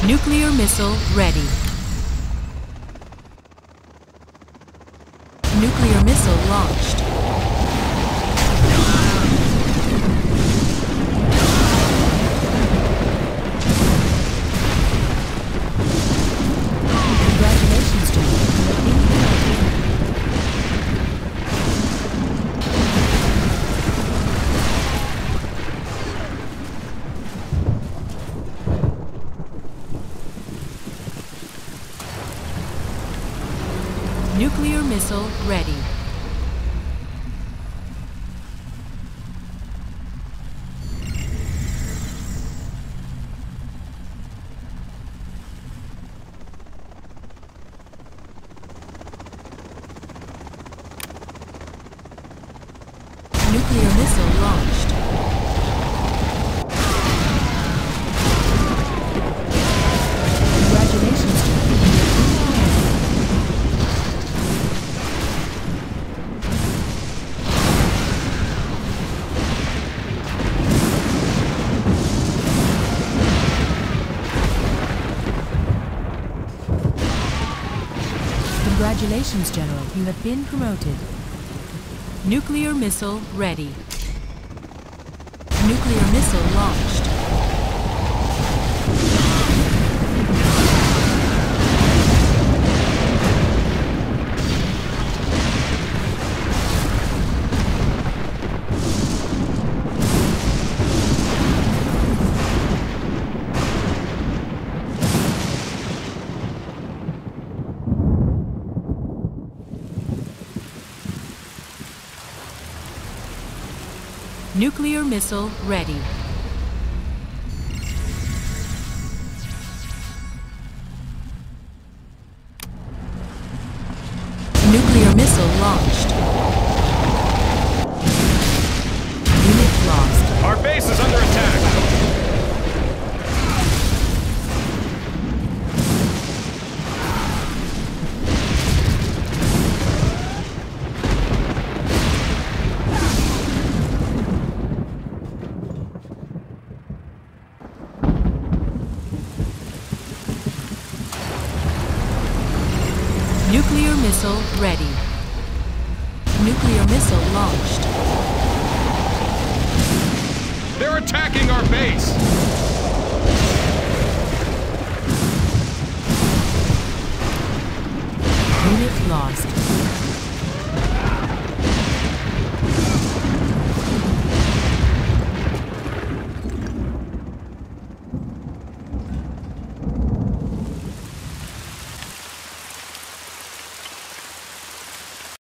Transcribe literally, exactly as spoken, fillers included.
Nuclear missile ready. Nuclear missile launched. Congratulations to you. Nuclear missile ready. Nuclear missile launched. Congratulations to you. Congratulations, General. You have been promoted. Nuclear missile ready. Nuclear missile launched. Nuclear missile ready. Nuclear missile launched. Unit lost. Our base is under attack. Nuclear missile ready. Nuclear missile launched. They're attacking our base!